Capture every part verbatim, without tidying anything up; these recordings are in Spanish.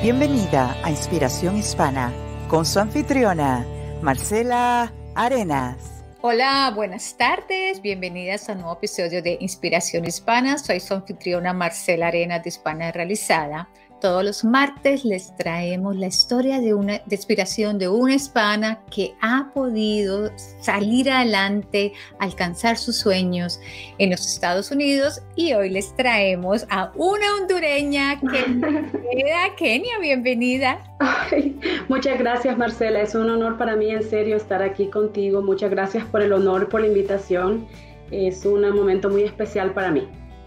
Bienvenida a Inspiración Hispana con su anfitriona, Marcela Arenas. Hola, buenas tardes, bienvenidas a un nuevo episodio de Inspiración Hispana. Soy su anfitriona Marcela Arenas de Hispana Realizada. Todos los martes les traemos la historia de una de inspiración de una hispana que ha podido salir adelante, alcanzar sus sueños en los Estados Unidos, y hoy les traemos a una hondureña que queda Kenia. Bienvenida. Ay, muchas gracias, Marcela, es un honor para mí, en serio, estar aquí contigo. Muchas gracias por el honor, por la invitación. Es un momento muy especial para mí.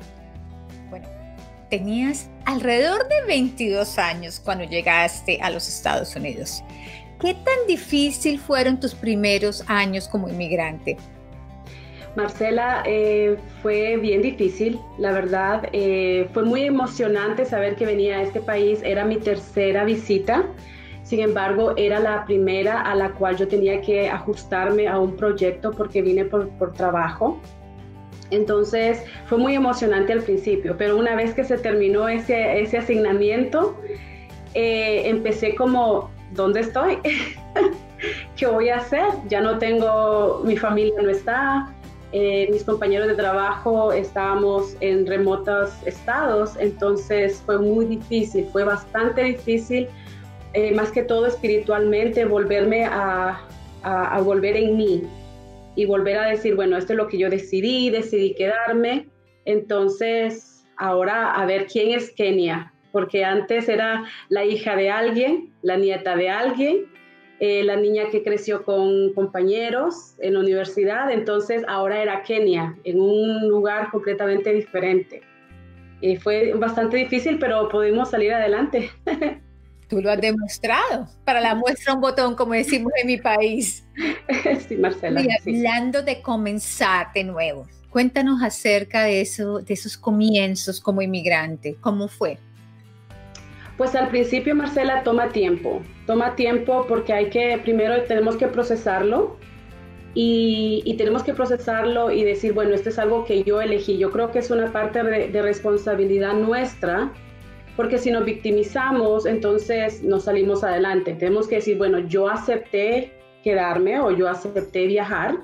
Bueno, tenías alrededor de veintidós años cuando llegaste a los Estados Unidos. ¿Qué tan difícil fueron tus primeros años como inmigrante? Marcela, eh, fue bien difícil, la verdad. Eh, fue muy emocionante saber que venía a este país. Era mi tercera visita. Sin embargo, era la primera a la cual yo tenía que ajustarme a un proyecto porque vine por, por trabajo. Entonces fue muy emocionante al principio, pero una vez que se terminó ese, ese asignamiento, eh, empecé como, ¿dónde estoy? ¿Qué voy a hacer? Ya no tengo, mi familia no está, eh, mis compañeros de trabajo estábamos en remotos estados, entonces fue muy difícil, fue bastante difícil, eh, más que todo espiritualmente, volverme a, a, a volver en mí. Y volver a decir, bueno, esto es lo que yo decidí, decidí quedarme. Entonces, ahora a ver quién es Kenia, porque antes era la hija de alguien, la nieta de alguien, eh, la niña que creció con compañeros en la universidad. Entonces, ahora era Kenia, en un lugar completamente diferente. Y fue bastante difícil, pero pudimos salir adelante. Tú lo has demostrado. Para la muestra un botón, como decimos en mi país. Sí, Marcela. Mira, Sí. hablando de comenzar de nuevo, cuéntanos acerca de eso, de esos comienzos como inmigrante. ¿Cómo fue? Pues al principio, Marcela, toma tiempo. Toma tiempo porque hay que, primero tenemos que procesarlo y, y tenemos que procesarlo y decir, bueno, esto es algo que yo elegí. Yo creo que es una parte de, de responsabilidad nuestra, porque si nos victimizamos, entonces no salimos adelante. Tenemos que decir, bueno, yo acepté quedarme o yo acepté viajar.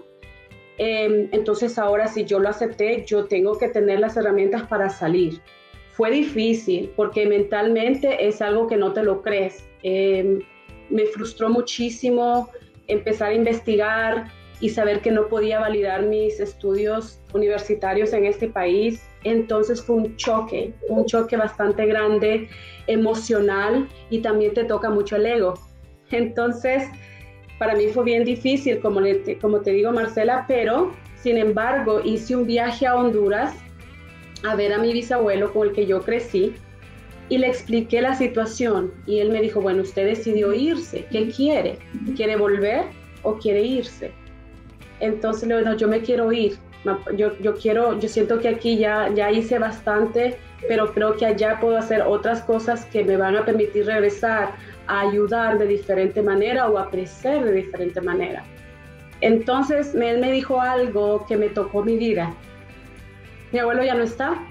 Eh, entonces ahora si yo lo acepté, yo tengo que tener las herramientas para salir. Fue difícil porque mentalmente es algo que no te lo crees. Eh, me frustró muchísimo empezar a investigar y saber que no podía validar mis estudios universitarios en este país. Entonces fue un choque, un choque bastante grande, emocional, y también te toca mucho el ego. Entonces, para mí fue bien difícil, como, le, como te digo, Marcela, pero sin embargo hice un viaje a Honduras a ver a mi bisabuelo con el que yo crecí y le expliqué la situación y él me dijo, bueno, usted decidió irse, ¿qué quiere? ¿Quiere volver o quiere irse? Entonces le digo, no, yo me quiero ir. Yo, yo quiero, yo siento que aquí ya, ya hice bastante, pero creo que allá puedo hacer otras cosas que me van a permitir regresar a ayudar de diferente manera o a crecer de diferente manera. Entonces él me dijo algo que me tocó mi vida. Mi abuelo ya no está.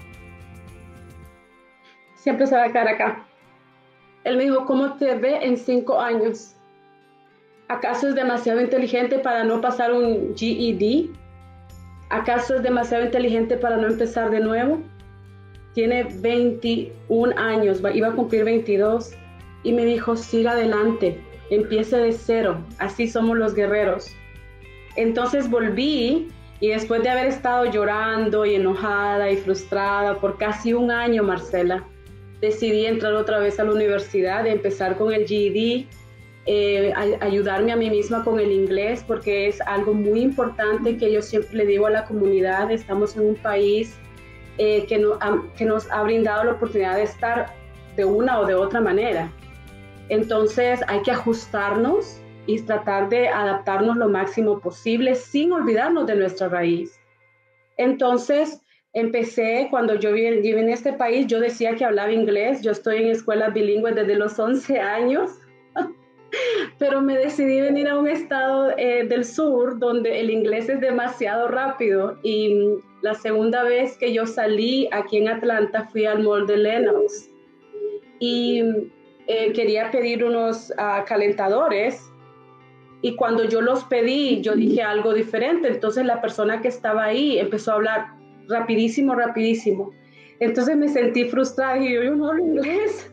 Siempre se va a quedar acá. Él me dijo, ¿cómo te ve en cinco años? ¿Acaso es demasiado inteligente para no pasar un G E D? ¿Acaso es demasiado inteligente para no empezar de nuevo? Tiene veintiún años, iba a cumplir veintidós, y me dijo, siga adelante, empiece de cero, así somos los guerreros. Entonces volví, y después de haber estado llorando y enojada y frustrada por casi un año, Marcela, decidí entrar otra vez a la universidad, empezar con el G E D, Eh, a, ayudarme a mí misma con el inglés, porque es algo muy importante que yo siempre le digo a la comunidad. Estamos en un país eh, que, no, a, que nos ha brindado la oportunidad de estar de una o de otra manera. Entonces hay que ajustarnos y tratar de adaptarnos lo máximo posible sin olvidarnos de nuestra raíz. Entonces empecé, cuando yo viví en este país, yo decía que hablaba inglés. Yo estoy en escuelas bilingües desde los once años. Pero me decidí venir a un estado eh, del sur donde el inglés es demasiado rápido, y la segunda vez que yo salí aquí en Atlanta fui al Mall de Lenox y eh, quería pedir unos uh, calentadores y cuando yo los pedí, yo dije algo diferente. Entonces la persona que estaba ahí empezó a hablar rapidísimo, rapidísimo. Entonces me sentí frustrada y yo, yo no hablo inglés.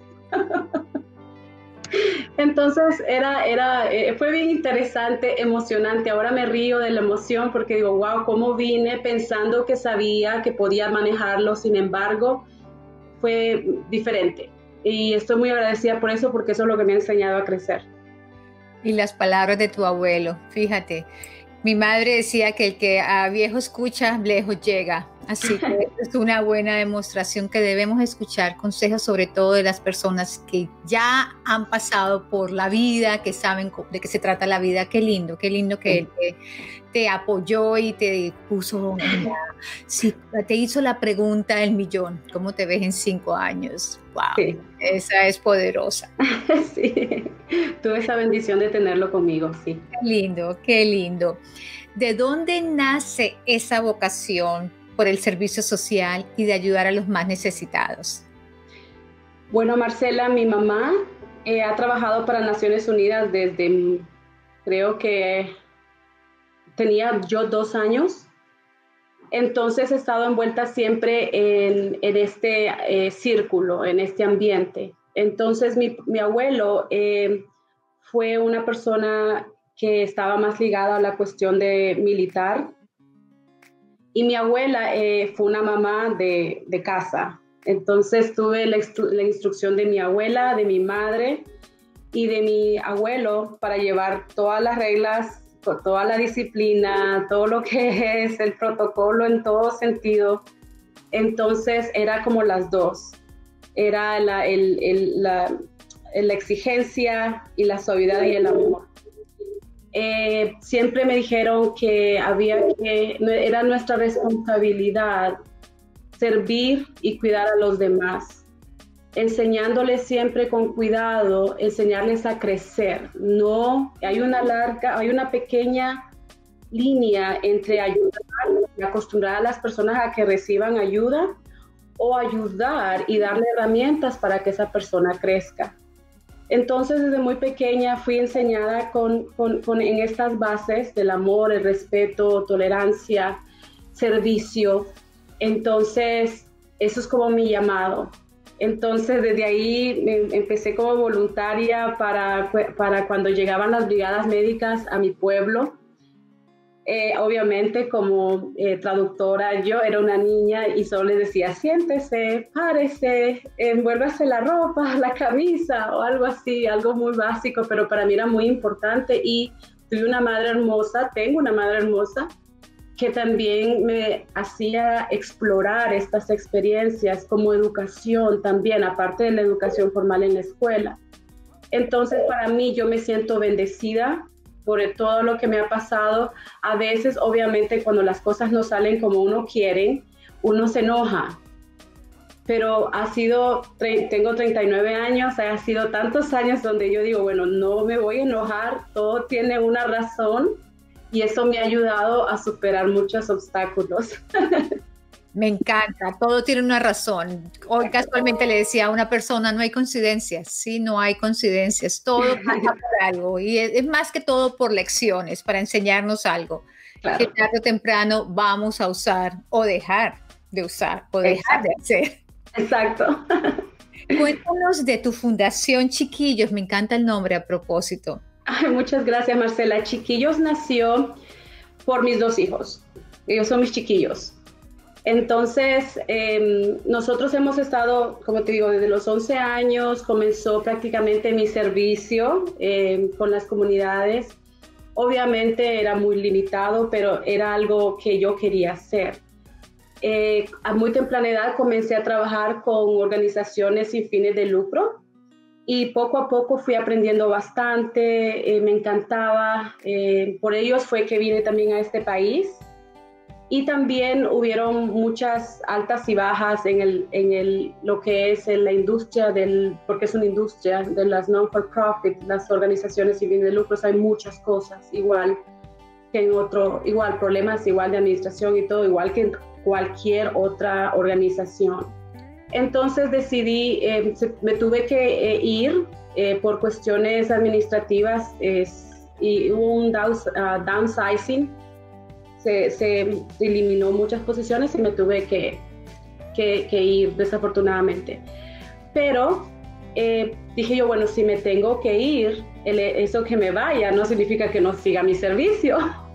Entonces era, era, eh, fue bien interesante, emocionante. Ahora me río de la emoción porque digo, wow, cómo vine pensando que sabía, que podía manejarlo. Sin embargo, fue diferente. Y estoy muy agradecida por eso, porque eso es lo que me ha enseñado a crecer. Y las palabras de tu abuelo, fíjate. Mi madre decía que el que a viejo escucha, lejos llega. Así que es una buena demostración que debemos escuchar consejos, sobre todo de las personas que ya han pasado por la vida, que saben de qué se trata la vida. Qué lindo, qué lindo que él te, te apoyó y te puso, la, sí, te hizo la pregunta del millón. ¿Cómo te ves en cinco años? Wow, sí. Esa es poderosa. Sí, tuve esa bendición de tenerlo conmigo, sí. Qué lindo, qué lindo. ¿De dónde nace esa vocación por el servicio social y de ayudar a los más necesitados? Bueno, Marcela, mi mamá eh, ha trabajado para Naciones Unidas desde, creo que tenía yo dos años. Entonces he estado envuelta siempre en, en este eh, círculo, en este ambiente. Entonces mi, mi abuelo eh, fue una persona que estaba más ligada a la cuestión de militar. Y mi abuela eh, fue una mamá de, de casa. Entonces tuve la, instru- la instrucción de mi abuela, de mi madre y de mi abuelo para llevar todas las reglas, toda la disciplina, todo lo que es el protocolo en todo sentido. Entonces era como las dos. Era la, el, el, la, la exigencia y la suavidad y el amor. Eh, siempre me dijeron que había que, era nuestra responsabilidad servir y cuidar a los demás, enseñándoles siempre con cuidado, enseñarles a crecer. No, hay una larga, hay una pequeña línea entre ayudar y acostumbrar a las personas a que reciban ayuda o ayudar y darle herramientas para que esa persona crezca. Entonces, desde muy pequeña fui enseñada con, con, con, en estas bases del amor, el respeto, tolerancia, servicio. Entonces, eso es como mi llamado. Entonces, desde ahí me empecé como voluntaria para, para cuando llegaban las brigadas médicas a mi pueblo. Eh, obviamente, como eh, traductora, yo era una niña y solo les decía, siéntese, párese, envuélvase la ropa, la camisa o algo así, algo muy básico, pero para mí era muy importante. Y tuve una madre hermosa, tengo una madre hermosa, que también me hacía explorar estas experiencias como educación también, aparte de la educación formal en la escuela. Entonces, para mí, yo me siento bendecida por todo lo que me ha pasado. A veces, obviamente, cuando las cosas no salen como uno quiere, uno se enoja. Pero ha sido, tengo treinta y nueve años, ha sido tantos años donde yo digo, bueno, no me voy a enojar, todo tiene una razón y eso me ha ayudado a superar muchos obstáculos. Me encanta, todo tiene una razón. Hoy casualmente le decía a una persona, no hay coincidencias, sí, no hay coincidencias, todo pasa por algo y es, es más que todo por lecciones, para enseñarnos algo, claro, que tarde o temprano vamos a usar o dejar de usar o dejar Exacto. de hacer. Exacto. Cuéntanos de tu fundación Chiquillos, me encanta el nombre a propósito. Ay, muchas gracias, Marcela. Chiquillos nació por mis dos hijos, ellos son mis chiquillos. Entonces, eh, nosotros hemos estado, como te digo, desde los once años, comenzó prácticamente mi servicio eh, con las comunidades. Obviamente era muy limitado, pero era algo que yo quería hacer. Eh, a muy temprana edad comencé a trabajar con organizaciones sin fines de lucro y poco a poco fui aprendiendo bastante, eh, me encantaba. Eh, por ellos fue que vine también a este país. Y también hubieron muchas altas y bajas en, el, en el, lo que es en la industria, del, porque es una industria de las non-for-profit, las organizaciones sin fines de lucro, hay muchas cosas, igual que en otro, igual problemas igual de administración y todo, igual que en cualquier otra organización. Entonces decidí, eh, se, me tuve que eh, ir eh, por cuestiones administrativas eh, y hubo un down, uh, downsizing, se, se eliminó muchas posiciones y me tuve que, que, que ir desafortunadamente. Pero eh, dije yo, bueno, si me tengo que ir, el, eso que me vaya no significa que no siga mi servicio.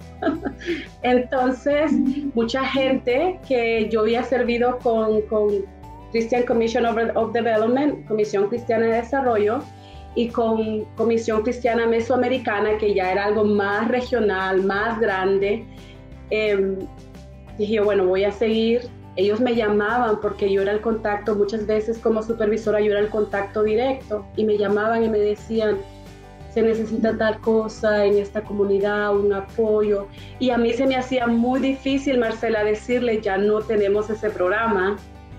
Entonces, mucha gente que yo había servido con, con Christian Commission of, of Development, Comisión Cristiana de Desarrollo, y con Comisión Cristiana Mesoamericana, que ya era algo más regional, más grande, eh, dije yo, bueno, voy a seguir. Ellos me llamaban porque yo era el contacto, muchas veces como supervisora yo era el contacto directo, y me llamaban y me decían, se necesita tal cosa en esta comunidad, un apoyo. Y a mí se me hacía muy difícil, Marcela, decirle, ya no tenemos ese programa,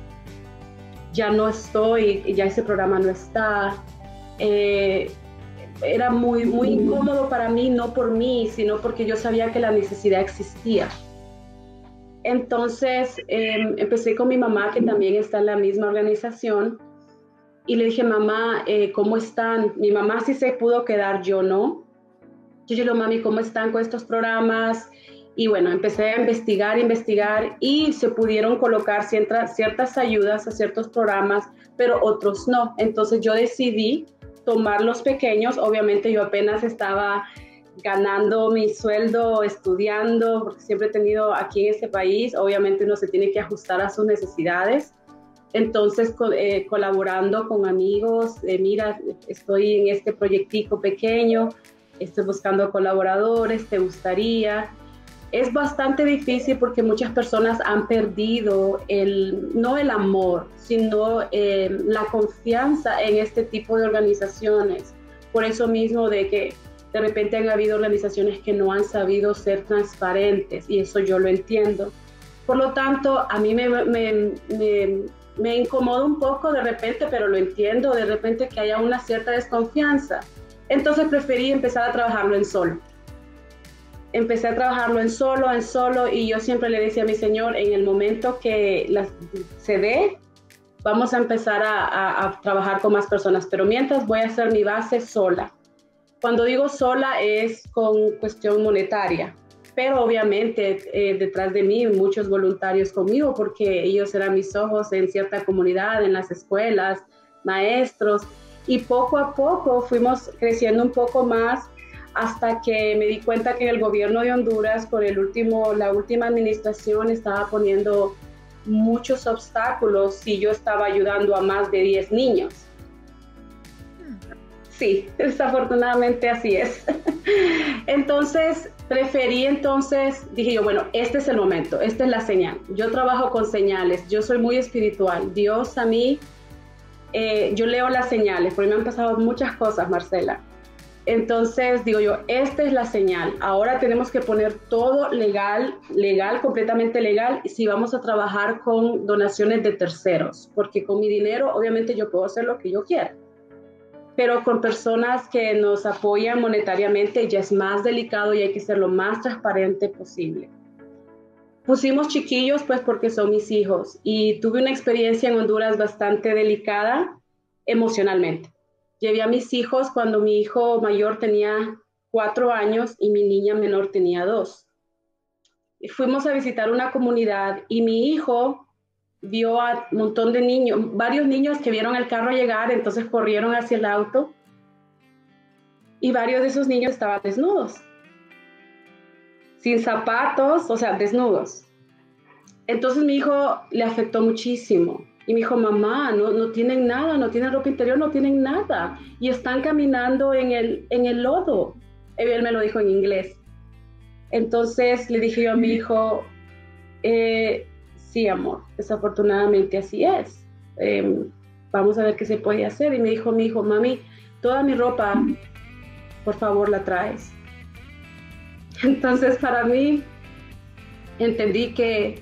ya no estoy, ya ese programa no está. Eh, era muy, muy incómodo para mí, no por mí, sino porque yo sabía que la necesidad existía. Entonces eh, empecé con mi mamá, que también está en la misma organización, y le dije, mamá, eh, ¿cómo están? Mi mamá sí se pudo quedar, yo no. Yo le digo, mami, ¿cómo están con estos programas? Y bueno, empecé a investigar, investigar, y se pudieron colocar ciertas, ciertas ayudas a ciertos programas, pero otros no. Entonces yo decidí tomar los pequeños. Obviamente yo apenas estaba ganando mi sueldo, estudiando, porque siempre he tenido aquí en este país, obviamente uno se tiene que ajustar a sus necesidades. Entonces, eh, colaborando con amigos, eh, mira, estoy en este proyectico pequeño, estoy buscando colaboradores, ¿te gustaría? Es bastante difícil porque muchas personas han perdido el, no el amor, sino eh, la confianza en este tipo de organizaciones. Por eso mismo de que de repente han habido organizaciones que no han sabido ser transparentes, y eso yo lo entiendo. Por lo tanto, a mí me, me, me, me incomoda un poco de repente, pero lo entiendo, de repente que haya una cierta desconfianza. Entonces preferí empezar a trabajarlo en solo. Empecé a trabajarlo en solo, en solo, y yo siempre le decía a mi Señor, en el momento que la, se dé, vamos a empezar a, a, a trabajar con más personas, pero mientras voy a hacer mi base sola. Cuando digo sola es con cuestión monetaria, pero obviamente eh, detrás de mí muchos voluntarios conmigo, porque ellos eran mis ojos en cierta comunidad, en las escuelas, maestros, y poco a poco fuimos creciendo un poco más hasta que me di cuenta que el gobierno de Honduras, con el último, la última administración, estaba poniendo muchos obstáculos si yo estaba ayudando a más de diez niños. Sí, desafortunadamente así es. Entonces, preferí entonces, dije yo, bueno, este es el momento, esta es la señal. Yo trabajo con señales, yo soy muy espiritual. Dios a mí, eh, yo leo las señales, porque me han pasado muchas cosas, Marcela. Entonces, digo yo, esta es la señal. Ahora tenemos que poner todo legal, legal, completamente legal, si vamos a trabajar con donaciones de terceros, porque con mi dinero, obviamente, yo puedo hacer lo que yo quiera. Pero con personas que nos apoyan monetariamente ya es más delicado y hay que ser lo más transparente posible. Pusimos chiquillos pues porque son mis hijos, y tuve una experiencia en Honduras bastante delicada emocionalmente. Llevé a mis hijos cuando mi hijo mayor tenía cuatro años y mi niña menor tenía dos. Y fuimos a visitar una comunidad y mi hijo vio a un montón de niños, varios niños que vieron el carro llegar, entonces corrieron hacia el auto, y varios de esos niños estaban desnudos, sin zapatos, o sea, desnudos. Entonces mi hijo le afectó muchísimo, y me dijo, mamá, no, no tienen nada, no tienen ropa interior, no tienen nada, y están caminando en el, en el lodo. Él me lo dijo en inglés. Entonces le dije yo a mi hijo, eh, sí, amor, desafortunadamente así es. Eh, vamos a ver qué se puede hacer. Y me dijo mi hijo, mami, toda mi ropa, por favor, la traes. Entonces, para mí, entendí que,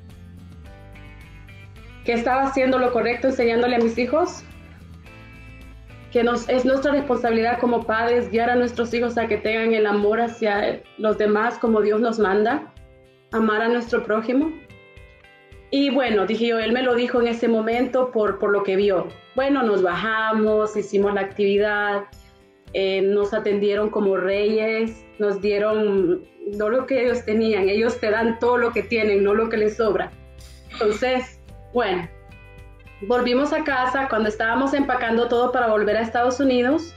que estaba haciendo lo correcto, enseñándole a mis hijos que nos, es nuestra responsabilidad como padres guiar a nuestros hijos a que tengan el amor hacia los demás como Dios nos manda, amar a nuestro prójimo. Y bueno, dije yo, él me lo dijo en ese momento por, por lo que vio. Bueno, nos bajamos, hicimos la actividad, eh, nos atendieron como reyes, nos dieron no lo que ellos tenían, ellos te dan todo lo que tienen, no lo que les sobra. Entonces, bueno, volvimos a casa. Cuando estábamos empacando todo para volver a Estados Unidos,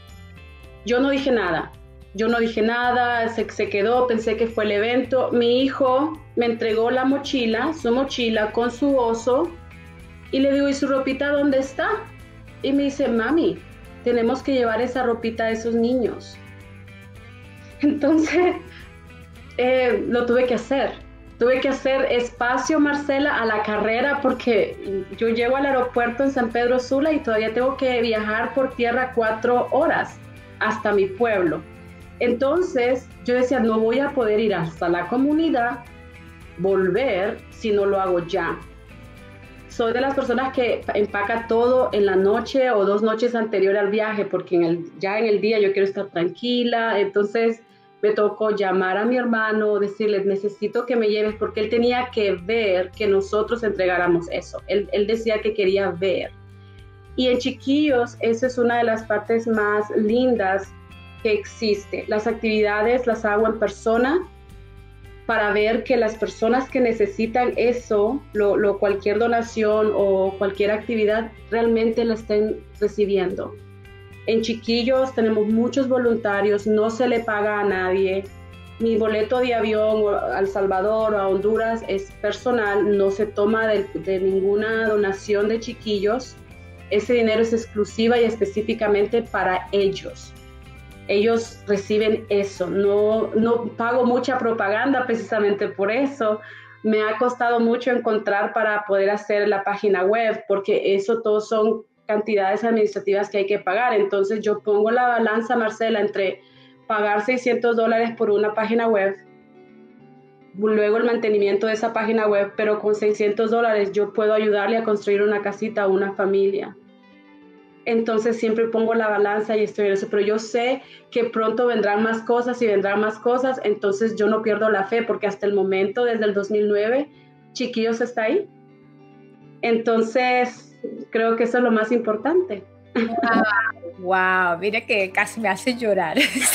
yo no dije nada. Yo no dije nada, se, se quedó, pensé que fue el evento. Mi hijo me entregó la mochila, su mochila con su oso, y le digo, ¿y su ropita dónde está? Y me dice, mami, tenemos que llevar esa ropita a esos niños. Entonces, eh, lo tuve que hacer. Tuve que hacer espacio, Marcela, a la carrera, porque yo llego al aeropuerto en San Pedro Sula y todavía tengo que viajar por tierra cuatro horas hasta mi pueblo. Entonces, yo decía, no voy a poder ir hasta la comunidad, volver, si no lo hago ya. Soy de las personas que empaca todo en la noche o dos noches anterior al viaje, porque en el, ya en el día yo quiero estar tranquila. Entonces, me tocó llamar a mi hermano, decirle, necesito que me lleves, porque él tenía que ver que nosotros entregáramos eso. Él, él decía que quería ver. Y en Chiquillos, esa es una de las partes más lindas que existe. Las actividades las hago en persona para ver que las personas que necesitan eso, lo, lo, cualquier donación o cualquier actividad, realmente la estén recibiendo. En Chiquillos tenemos muchos voluntarios, no se le paga a nadie. Mi boleto de avión a El Salvador o a Honduras es personal, no se toma de, de ninguna donación de Chiquillos. Ese dinero es exclusiva y específicamente para ellos. Ellos reciben eso. No, no pago mucha propaganda precisamente por eso. Me ha costado mucho encontrar para poder hacer la página web, porque eso todo son cantidades administrativas que hay que pagar. Entonces yo pongo la balanza, Marcela, entre pagar seiscientos dólares por una página web, luego el mantenimiento de esa página web, pero con seiscientos dólares yo puedo ayudarle a construir una casita a una familia. Entonces siempre pongo la balanza y estoy en eso, pero yo sé que pronto vendrán más cosas y vendrán más cosas, entonces yo no pierdo la fe, porque hasta el momento, desde el dos mil nueve, Chiquillos está ahí. Entonces, creo que eso es lo más importante. Wow, wow, mira que casi me hace llorar.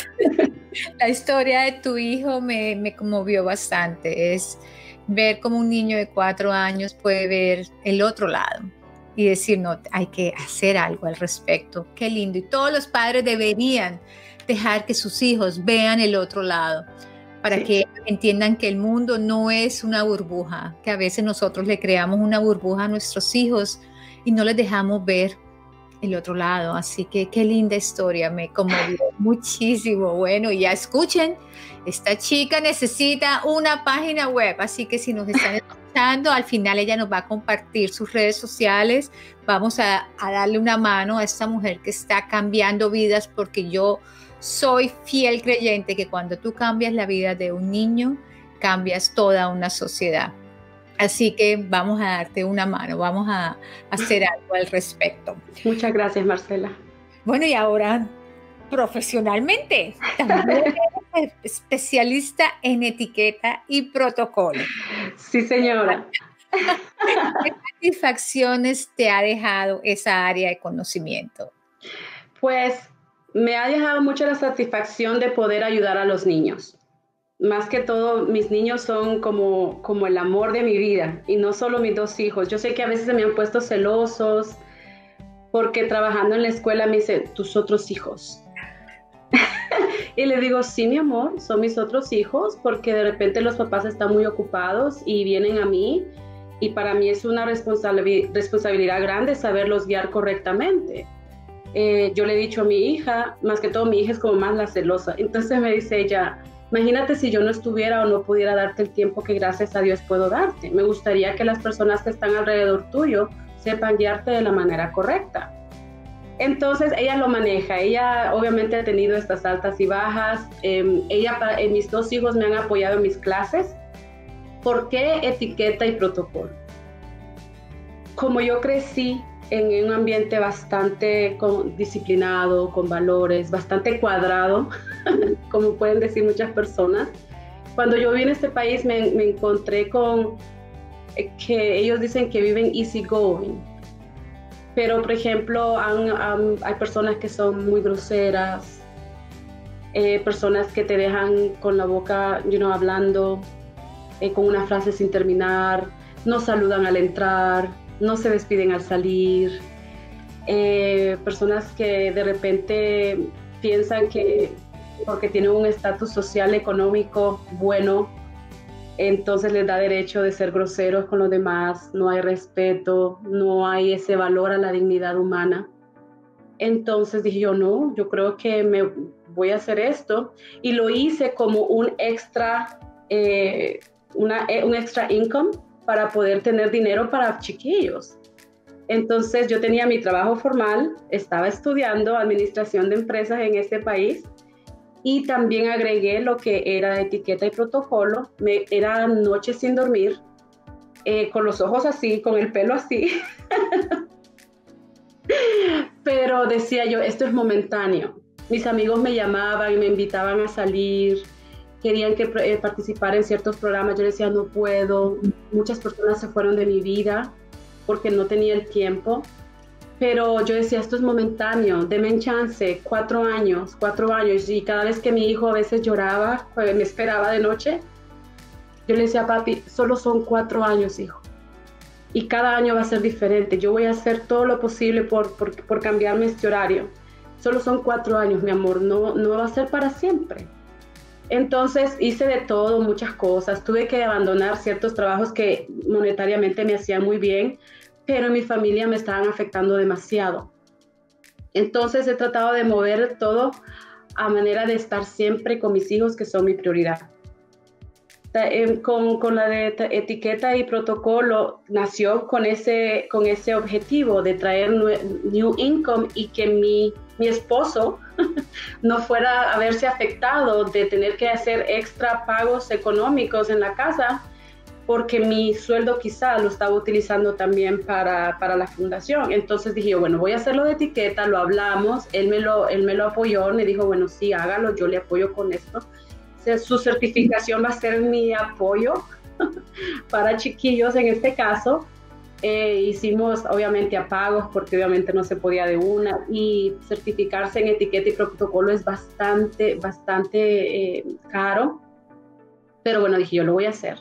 La historia de tu hijo me, me conmovió bastante. Es ver cómo un niño de cuatro años puede ver el otro lado y decir, no, hay que hacer algo al respecto. Qué lindo. Y todos los padres deberían dejar que sus hijos vean el otro lado, para sí. que entiendan que el mundo no es una burbuja, que a veces nosotros le creamos una burbuja a nuestros hijos y no les dejamos ver el otro lado. Así que qué linda historia, me conmovió muchísimo. Bueno, y ya escuchen, esta chica necesita una página web, así que si nos están escuchando, al final ella nos va a compartir sus redes sociales. Vamos a, a darle una mano a esta mujer que está cambiando vidas, porque yo soy fiel creyente que cuando tú cambias la vida de un niño, cambias toda una sociedad. Así que vamos a darte una mano, vamos a hacer algo al respecto. Muchas gracias, Marcela. Bueno, y ahora profesionalmente, también eres especialista en etiqueta y protocolo. Sí, señora. ¿Qué satisfacciones te ha dejado esa área de conocimiento? Pues me ha dejado mucho la satisfacción de poder ayudar a los niños. Más que todo, mis niños son como, como el amor de mi vida, y no solo mis dos hijos. Yo sé que a veces se me han puesto celosos porque trabajando en la escuela me dicen, tus otros hijos. Y le digo, sí, mi amor, son mis otros hijos, porque de repente los papás están muy ocupados y vienen a mí, y para mí es una responsabil- responsabilidad grande saberlos guiar correctamente. Eh, yo le he dicho a mi hija, más que todo mi hija es como más la celosa, entonces me dice ella, imagínate si yo no estuviera o no pudiera darte el tiempo que gracias a Dios puedo darte. Me gustaría que las personas que están alrededor tuyo sepan guiarte de la manera correcta. Entonces ella lo maneja, ella obviamente ha tenido estas altas y bajas, eh, ella, eh, mis dos hijos me han apoyado en mis clases. ¿Por qué etiqueta y protocolo? Como yo crecí en un ambiente bastante con, disciplinado, con valores, bastante cuadrado, como pueden decir muchas personas, cuando yo vine a este país me, me encontré con, que ellos dicen que viven easy going. Pero, por ejemplo, han, han, hay personas que son muy groseras, eh, personas que te dejan con la boca, you know, hablando, eh, con una frase sin terminar, no saludan al entrar, no se despiden al salir. Eh, personas que de repente piensan que porque tienen un estatus social, económico bueno, entonces les da derecho de ser groseros con los demás, no hay respeto, no hay ese valor a la dignidad humana. Entonces dije yo, no, yo creo que me voy a hacer esto, y lo hice como un extra, eh, una, un extra income para poder tener dinero para chiquillos. Entonces yo tenía mi trabajo formal, estaba estudiando administración de empresas en este país, y también agregué lo que era etiqueta y protocolo. Me, era noches sin dormir, eh, con los ojos así, con el pelo así. Pero decía yo, esto es momentáneo. Mis amigos me llamaban y me invitaban a salir, querían que eh, participara en ciertos programas. Yo decía, no puedo. Muchas personas se fueron de mi vida porque no tenía el tiempo. Pero yo decía, esto es momentáneo, denme chance, cuatro años, cuatro años. Y cada vez que mi hijo a veces lloraba, me esperaba de noche, yo le decía, papi, solo son cuatro años, hijo. Y cada año va a ser diferente. Yo voy a hacer todo lo posible por, por, por cambiarme este horario. Solo son cuatro años, mi amor, no, no va a ser para siempre. Entonces hice de todo, muchas cosas. Tuve que abandonar ciertos trabajos que monetariamente me hacían muy bien, pero en mi familia me estaban afectando demasiado. Entonces he tratado de mover todo a manera de estar siempre con mis hijos, que son mi prioridad. Con, con la de etiqueta y protocolo nació con ese, con ese objetivo de traer new income, y que mi, mi esposo no fuera a verse afectado de tener que hacer extra pagos económicos en la casa, porque mi sueldo quizá lo estaba utilizando también para, para la fundación. Entonces dije yo, bueno, voy a hacerlo de etiqueta, lo hablamos, él me lo, él me lo apoyó, me dijo, bueno, sí, hágalo, yo le apoyo con esto. O sea, su certificación va a ser mi apoyo para chiquillos en este caso. Eh, hicimos obviamente a pagos, porque obviamente no se podía de una, y certificarse en etiqueta y protocolo es bastante, bastante eh, caro. Pero bueno, dije yo, lo voy a hacer.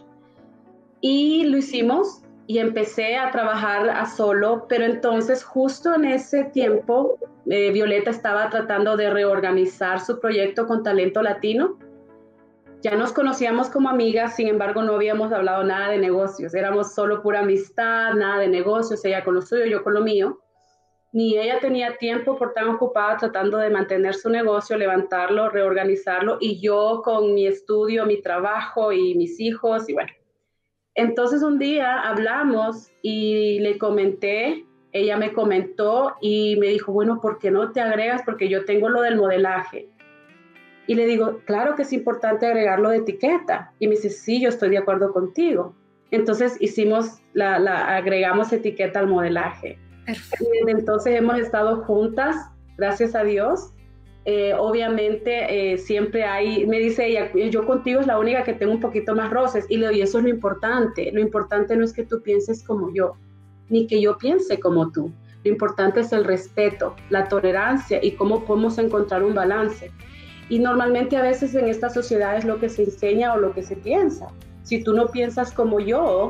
Y lo hicimos y empecé a trabajar a solo, pero entonces justo en ese tiempo eh, Violeta estaba tratando de reorganizar su proyecto con Talento Latino. Ya nos conocíamos como amigas, sin embargo no habíamos hablado nada de negocios, éramos solo pura amistad, nada de negocios, ella con lo suyo, yo con lo mío. Ni ella tenía tiempo por tan ocupada tratando de mantener su negocio, levantarlo, reorganizarlo, y yo con mi estudio, mi trabajo y mis hijos, y bueno. Entonces un día hablamos y le comenté, ella me comentó y me dijo, bueno, ¿por qué no te agregas? Porque yo tengo lo del modelaje. Y le digo, claro que es importante agregarlo de etiqueta. Y me dice, sí, yo estoy de acuerdo contigo. Entonces hicimos, la, la agregamos etiqueta al modelaje. Perfecto. Y desde entonces hemos estado juntas, gracias a Dios. Eh, obviamente eh, siempre hay, me dice ella, yo contigo es la única que tengo un poquito más roces, y le digo, y eso es lo importante. Lo importante no es que tú pienses como yo, ni que yo piense como tú. Lo importante es el respeto, la tolerancia y cómo podemos encontrar un balance. Y normalmente a veces en esta sociedad es lo que se enseña o lo que se piensa. Si tú no piensas como yo,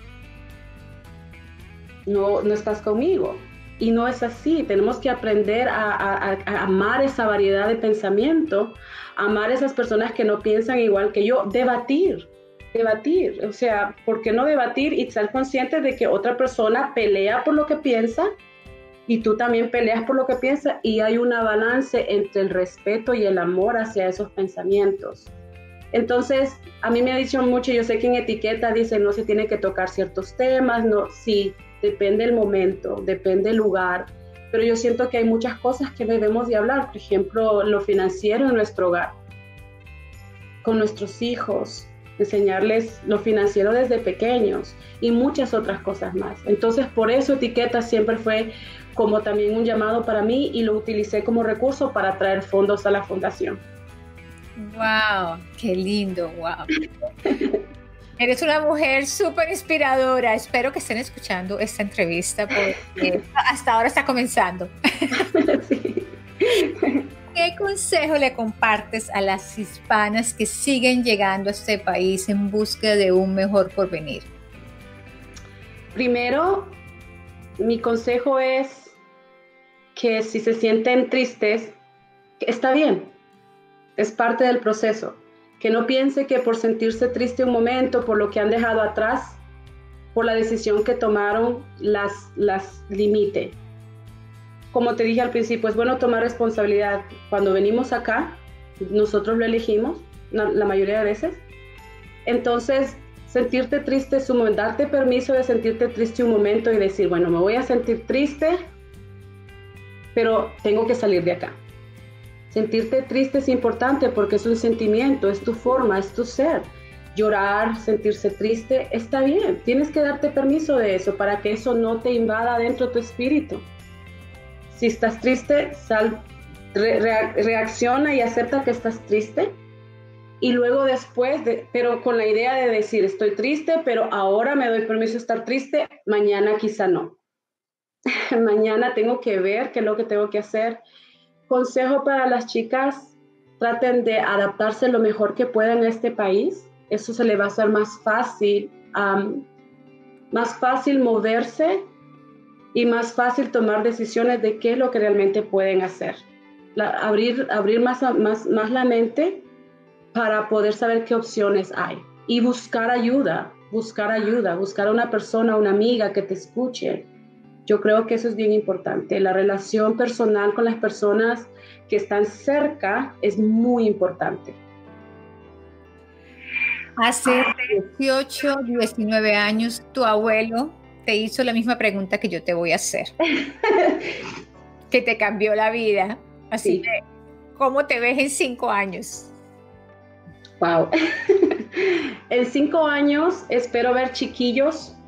no, no estás conmigo. Y no es así, tenemos que aprender a, a, a amar esa variedad de pensamiento, amar a esas personas que no piensan igual que yo, debatir, debatir, o sea, ¿por qué no debatir y ser consciente de que otra persona pelea por lo que piensa y tú también peleas por lo que piensas, y hay una balance entre el respeto y el amor hacia esos pensamientos? Entonces, a mí me ha dicho mucho, yo sé que en etiqueta dicen no se tiene que tocar ciertos temas, no, sí, depende del momento, depende del lugar, pero yo siento que hay muchas cosas que debemos de hablar, por ejemplo, lo financiero en nuestro hogar, con nuestros hijos, enseñarles lo financiero desde pequeños y muchas otras cosas más. Entonces, por eso etiqueta siempre fue como también un llamado para mí, y lo utilicé como recurso para traer fondos a la fundación. ¡Wow! ¡Qué lindo! ¡Wow! Eres una mujer súper inspiradora. Espero que estén escuchando esta entrevista porque hasta ahora está comenzando. Sí. ¿Qué consejo le compartes a las hispanas que siguen llegando a este país en busca de un mejor porvenir? Primero, mi consejo es que si se sienten tristes, está bien, es parte del proceso. Que no piense que por sentirse triste un momento, por lo que han dejado atrás, por la decisión que tomaron, las, las limite. Como te dije al principio, es bueno tomar responsabilidad. Cuando venimos acá, nosotros lo elegimos, la, la mayoría de veces. Entonces, sentirte triste es un momento, darte permiso de sentirte triste un momento y decir, bueno, me voy a sentir triste, pero tengo que salir de acá. Sentirte triste es importante porque es un sentimiento, es tu forma, es tu ser. Llorar, sentirse triste, está bien. Tienes que darte permiso de eso para que eso no te invada dentro de tu espíritu. Si estás triste, sal, re, re, reacciona y acepta que estás triste. Y luego después, de, pero con la idea de decir, estoy triste, pero ahora me doy permiso de estar triste, mañana quizá no. Mañana tengo que ver qué es lo que tengo que hacer. Consejo para las chicas, traten de adaptarse lo mejor que puedan a este país. Eso se les va a hacer más fácil, um, más fácil moverse y más fácil tomar decisiones de qué es lo que realmente pueden hacer. La, abrir abrir más, más, más la mente para poder saber qué opciones hay. Y buscar ayuda, buscar ayuda, buscar a una persona, una amiga que te escuche. Yo creo que eso es bien importante. La relación personal con las personas que están cerca es muy importante. Hace dieciocho, diecinueve años, tu abuelo te hizo la misma pregunta que yo te voy a hacer, que te cambió la vida. Así sí. Que, ¿cómo te ves en cinco años? Wow. En cinco años espero ver chiquillos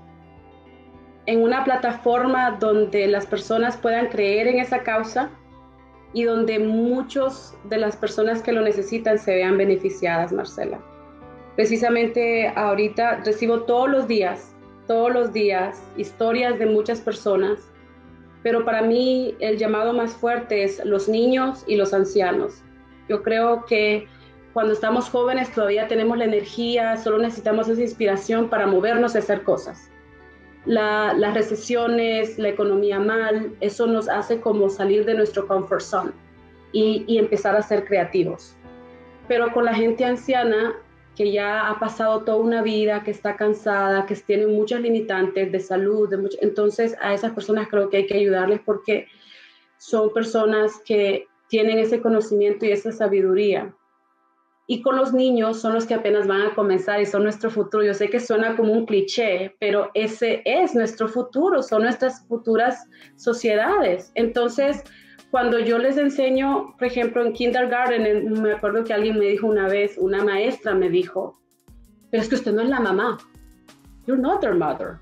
en una plataforma donde las personas puedan creer en esa causa y donde muchos de las personas que lo necesitan se vean beneficiadas, Marcela. Precisamente ahorita recibo todos los días, todos los días, historias de muchas personas, pero para mí el llamado más fuerte es los niños y los ancianos. Yo creo que cuando estamos jóvenes todavía tenemos la energía, solo necesitamos esa inspiración para movernos y hacer cosas. La, las recesiones, la economía mal, eso nos hace como salir de nuestro comfort zone y, y empezar a ser creativos. Pero con la gente anciana, que ya ha pasado toda una vida, que está cansada, que tiene muchas limitantes de salud, de mucho, entonces a esas personas creo que hay que ayudarles porque son personas que tienen ese conocimiento y esa sabiduría. Y con los niños son los que apenas van a comenzar y son nuestro futuro. Yo sé que suena como un cliché, pero ese es nuestro futuro, son nuestras futuras sociedades. Entonces, cuando yo les enseño, por ejemplo, en kindergarten, me acuerdo que alguien me dijo una vez, una maestra me dijo, pero es que usted no es la mamá. You're not their mother.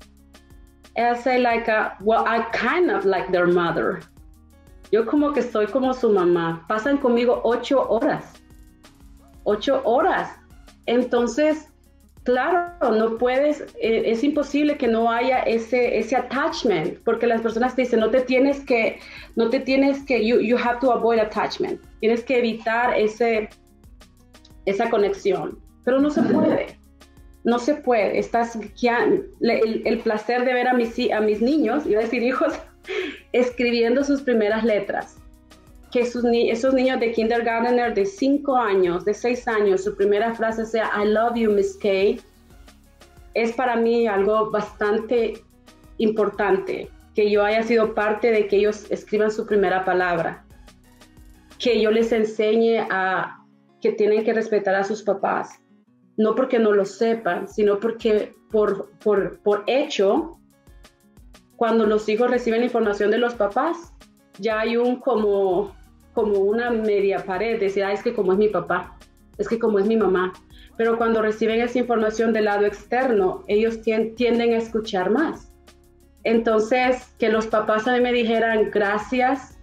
And I say like, a, well, I kind of like their mother. Yo como que soy como su mamá. Pasan conmigo ocho horas. Ocho horas. Entonces, claro, no puedes, eh, es imposible que no haya ese, ese attachment, porque las personas te dicen, no te tienes que, no te tienes que, you, you have to avoid attachment. Tienes que evitar ese, esa conexión. Pero no se puede. No se puede. Estás, ya, el, el placer de ver a mis, a mis niños, iba a decir hijos, escribiendo sus primeras letras. Que sus ni esos niños de kindergartner de cinco años, de seis años, su primera frase sea I love you, Miss Kay, es para mí algo bastante importante, que yo haya sido parte de que ellos escriban su primera palabra, que yo les enseñe a que tienen que respetar a sus papás, no porque no lo sepan, sino porque por, por, por hecho, cuando los hijos reciben información de los papás, ya hay un como, como una media pared, decir, ah, es que como es mi papá, es que como es mi mamá. Pero cuando reciben esa información del lado externo, ellos tienden a escuchar más. Entonces, que los papás a mí me dijeran gracias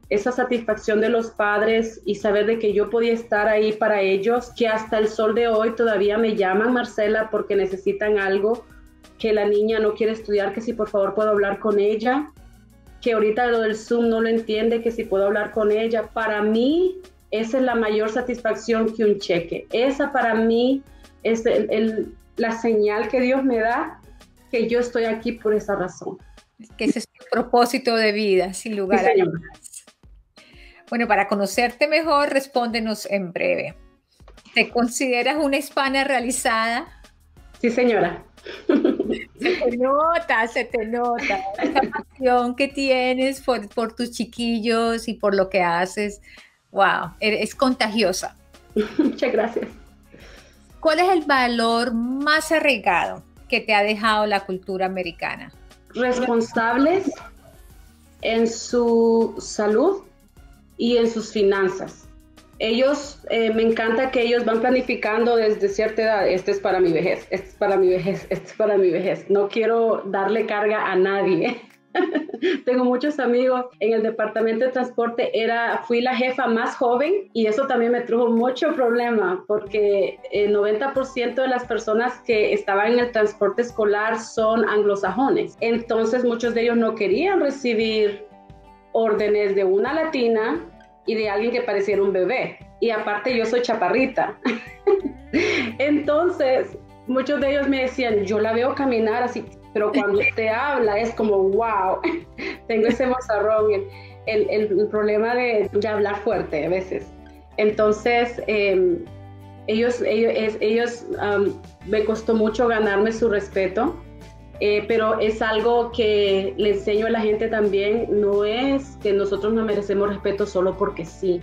esa satisfacción de los padres y saber de que yo podía estar ahí para ellos, que hasta el sol de hoy todavía me llaman, Marcela, porque necesitan algo, que la niña no quiere estudiar, que si por favor puedo hablar con ella, que ahorita lo del Zoom no lo entiende, que si puedo hablar con ella. Para mí, esa es la mayor satisfacción que un cheque. Esa para mí es el, el, la señal que Dios me da, que yo estoy aquí por esa razón. Que ese es tu propósito de vida, sin lugar sí, a dudas. Bueno, para conocerte mejor, respóndenos en breve. ¿Te consideras una hispana realizada? Sí, señora. Se te nota, se te nota. Esa pasión que tienes por, por tus chiquillos y por lo que haces, wow, es contagiosa. Muchas gracias. ¿Cuál es el valor más arraigado que te ha dejado la cultura americana? Responsables en su salud y en sus finanzas. Ellos, eh, me encanta que ellos van planificando desde cierta edad. Este es para mi vejez, este es para mi vejez, este es para mi vejez. No quiero darle carga a nadie. Tengo muchos amigos en el departamento de transporte. Era, fui la jefa más joven y eso también me trajo mucho problema porque el noventa por ciento de las personas que estaban en el transporte escolar son anglosajones. Entonces muchos de ellos no querían recibir órdenes de una latina y de alguien que pareciera un bebé. Y aparte yo soy chaparrita. Entonces muchos de ellos me decían, yo la veo caminar así, pero cuando te habla es como, wow, tengo ese mozarrón, el, el, el problema de, de hablar fuerte a veces. Entonces, eh, ellos, ellos, ellos um, me costó mucho ganarme su respeto, eh, pero es algo que le enseño a la gente también, no es que nosotros no merecemos respeto solo porque sí.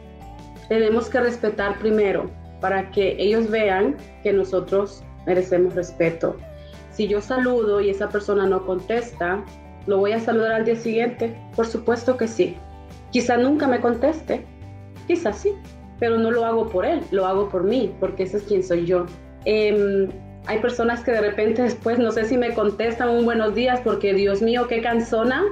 Tenemos que respetar primero para que ellos vean que nosotros merecemos respeto. Si yo saludo y esa persona no contesta, ¿lo voy a saludar al día siguiente? Por supuesto que sí. Quizá nunca me conteste, quizás sí, pero no lo hago por él, lo hago por mí, porque ese es quien soy yo. Eh, hay personas que de repente después, no sé si me contestan un buenos días, porque Dios mío, qué cansona,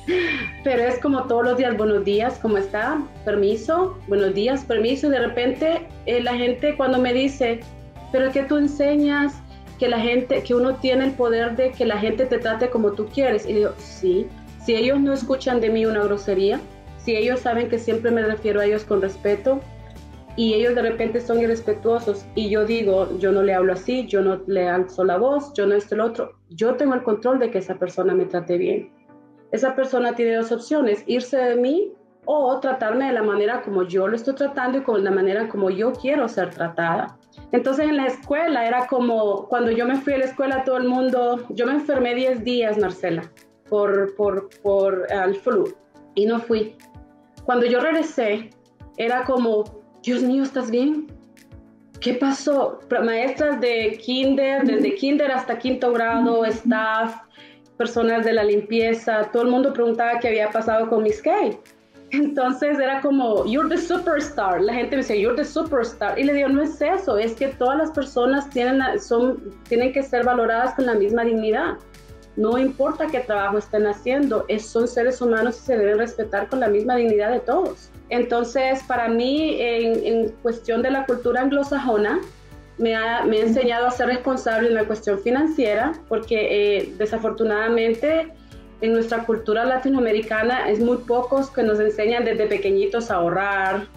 pero es como todos los días, buenos días, ¿cómo está? Permiso, buenos días, permiso, y de repente eh, la gente cuando me dice, pero ¿qué tú enseñas? Que la gente, que uno tiene el poder de que la gente te trate como tú quieres. Y digo, sí, si ellos no escuchan de mí una grosería, si ellos saben que siempre me refiero a ellos con respeto y ellos de repente son irrespetuosos y yo digo, yo no le hablo así, yo no le alzo la voz, yo no esto y lo otro, yo tengo el control de que esa persona me trate bien. Esa persona tiene dos opciones, irse de mí o tratarme de la manera como yo lo estoy tratando y con la manera como yo quiero ser tratada. Entonces en la escuela era como, cuando yo me fui a la escuela todo el mundo, yo me enfermé diez días, Marcela, por, por, por uh, el flu y no fui. Cuando yo regresé, era como, Dios mío, ¿estás bien? ¿Qué pasó? Maestras de kinder, desde kinder hasta quinto grado, staff, personas de la limpieza, todo el mundo preguntaba qué había pasado con Miss Kay. Entonces era como, you're the superstar. La gente me decía, you're the superstar. Y le digo, no es eso, es que todas las personas tienen, son, tienen que ser valoradas con la misma dignidad. No importa qué trabajo estén haciendo, es, son seres humanos y se deben respetar con la misma dignidad de todos. Entonces, para mí, en, en cuestión de la cultura anglosajona, me ha, me ha enseñado a ser responsable en la cuestión financiera, porque eh, desafortunadamente en nuestra cultura latinoamericana es muy pocos que nos enseñan desde pequeñitos a ahorrar,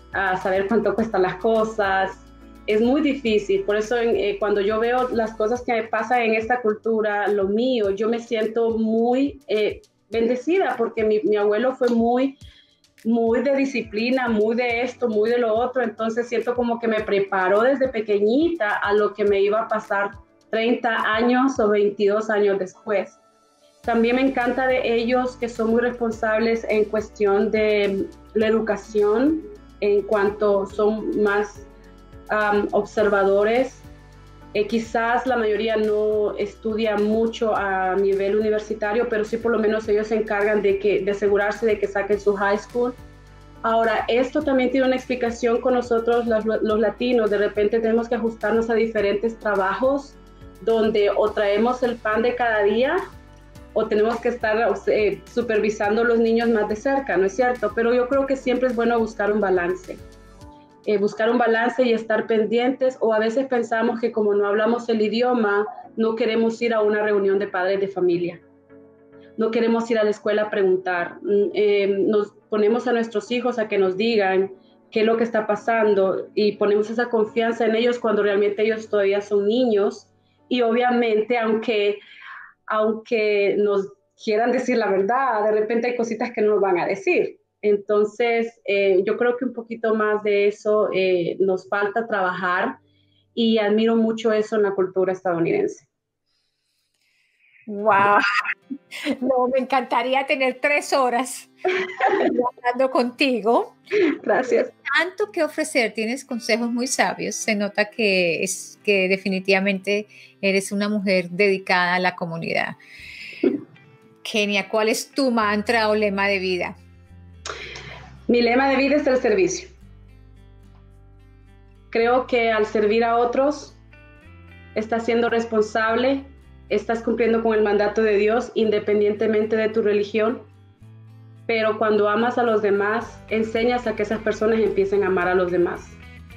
a saber cuánto cuestan las cosas. Es muy difícil, por eso eh, cuando yo veo las cosas que me pasan en esta cultura, lo mío, yo me siento muy eh, bendecida porque mi, mi abuelo fue muy, muy de disciplina, muy de esto, muy de lo otro, entonces siento como que me preparó desde pequeñita a lo que me iba a pasar treinta años o veintidós años después. También me encanta de ellos que son muy responsables en cuestión de la educación, en cuanto son más um, observadores. Eh, quizás la mayoría no estudia mucho a nivel universitario, pero sí por lo menos ellos se encargan de, que, de asegurarse de que saquen su high school. Ahora, esto también tiene una explicación con nosotros los, los latinos. De repente tenemos que ajustarnos a diferentes trabajos donde o traemos el pan de cada día o tenemos que estar eh, supervisando a los niños más de cerca, ¿no es cierto? Pero yo creo que siempre es bueno buscar un balance. Eh, buscar un balance y estar pendientes, o a veces pensamos que como no hablamos el idioma, no queremos ir a una reunión de padres de familia. No queremos ir a la escuela a preguntar. Eh, nos ponemos a nuestros hijos a que nos digan qué es lo que está pasando y ponemos esa confianza en ellos cuando realmente ellos todavía son niños. Y obviamente, aunque, aunque nos quieran decir la verdad, de repente hay cositas que no nos van a decir. Entonces, eh, yo creo que un poquito más de eso eh, nos falta trabajar y admiro mucho eso en la cultura estadounidense. ¡Wow! No, me encantaría tener tres horas hablando contigo. Gracias. Tanto que ofrecer, tienes consejos muy sabios. Se nota que, es, que definitivamente eres una mujer dedicada a la comunidad. Kenia, ¿cuál es tu mantra o lema de vida? Mi lema de vida es el servicio. Creo que al servir a otros, estás siendo responsable, estás cumpliendo con el mandato de Dios independientemente de tu religión, pero cuando amas a los demás, enseñas a que esas personas empiecen a amar a los demás.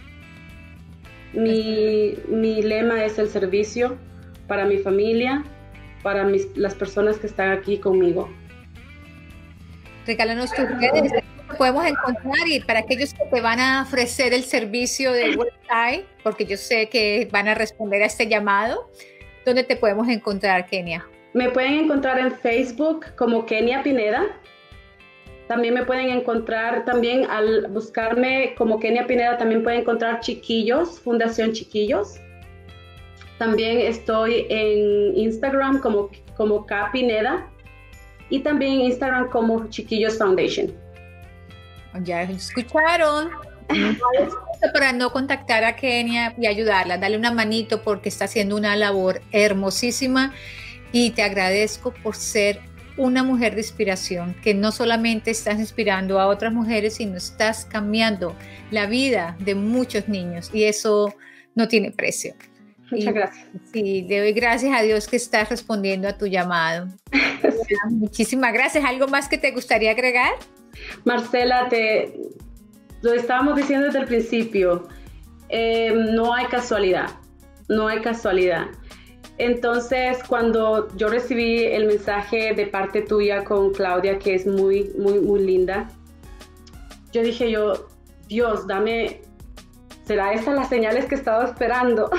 Mi, mi lema es el servicio para mi familia, para mis, las personas que están aquí conmigo. Regálanos tus redes, podemos encontrar, y para aquellos que te van a ofrecer el servicio del website, porque yo sé que van a responder a este llamado, ¿dónde te podemos encontrar, Kenia? Me pueden encontrar en Facebook como Kenia Pineda. También me pueden encontrar, también al buscarme como Kenia Pineda, también pueden encontrar Chiquillos, Fundación Chiquillos. También estoy en Instagram como, como K Pineda y también en Instagram como Chiquillos Foundation. Ya escucharon. Para no contactar a Kenia y ayudarla, dale una manito porque está haciendo una labor hermosísima, y te agradezco por ser una mujer de inspiración, que no solamente estás inspirando a otras mujeres, sino estás cambiando la vida de muchos niños, y eso no tiene precio. Muchas y, gracias. Sí, le doy gracias a Dios que estás respondiendo a tu llamado. Sí. Muchísimas gracias. ¿Algo más que te gustaría agregar? Marcela, te... lo estábamos diciendo desde el principio, eh, no hay casualidad, no hay casualidad. Entonces, cuando yo recibí el mensaje de parte tuya con Claudia, que es muy, muy, muy linda, yo dije yo, Dios, dame, ¿será esa las señales que estaba esperando?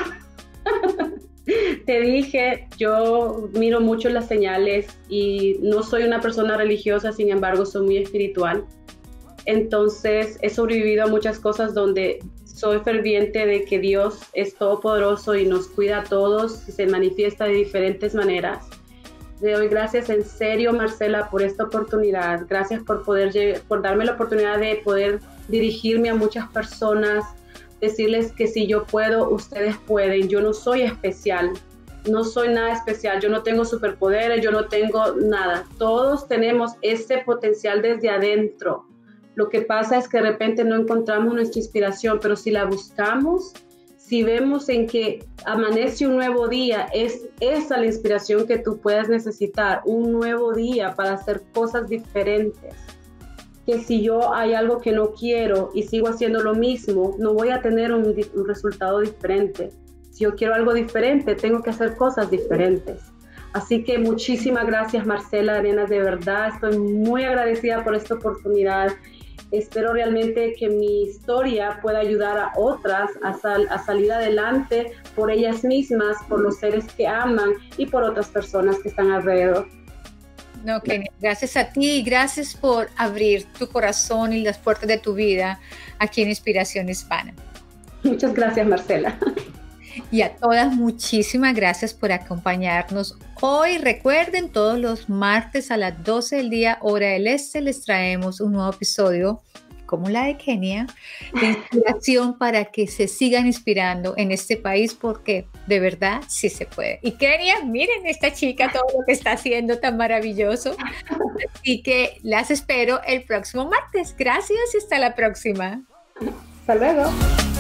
Te dije, yo miro mucho las señales y no soy una persona religiosa, sin embargo, soy muy espiritual. Entonces he sobrevivido a muchas cosas donde soy ferviente de que Dios es todopoderoso y nos cuida a todos y se manifiesta de diferentes maneras. Le doy gracias en serio, Marcela, por esta oportunidad. Gracias por, poder, por darme la oportunidad de poder dirigirme a muchas personas, decirles que si yo puedo, ustedes pueden. Yo no soy especial, no soy nada especial, yo no tengo superpoderes, yo no tengo nada. Todos tenemos ese potencial desde adentro. Lo que pasa es que de repente no encontramos nuestra inspiración, pero si la buscamos, si vemos en que amanece un nuevo día, es esa la inspiración que tú puedes necesitar, un nuevo día para hacer cosas diferentes. Que si yo hay algo que no quiero y sigo haciendo lo mismo, no voy a tener un, un resultado diferente. Si yo quiero algo diferente, tengo que hacer cosas diferentes. Así que muchísimas gracias, Marcela Arenas, de verdad estoy muy agradecida por esta oportunidad. Espero realmente que mi historia pueda ayudar a otras a, sal, a salir adelante por ellas mismas, por los seres que aman y por otras personas que están alrededor. No, Kenia, gracias a ti y gracias por abrir tu corazón y las puertas de tu vida aquí en Inspiración Hispana. Muchas gracias, Marcela. Y a todas, muchísimas gracias por acompañarnos hoy. Recuerden, todos los martes a las doce del día, hora del este, les traemos un nuevo episodio, como la de Kenia, de inspiración para que se sigan inspirando en este país, porque de verdad sí se puede. Y Kenia, miren esta chica, todo lo que está haciendo tan maravilloso. Así que las espero el próximo martes. Gracias y hasta la próxima. Hasta luego.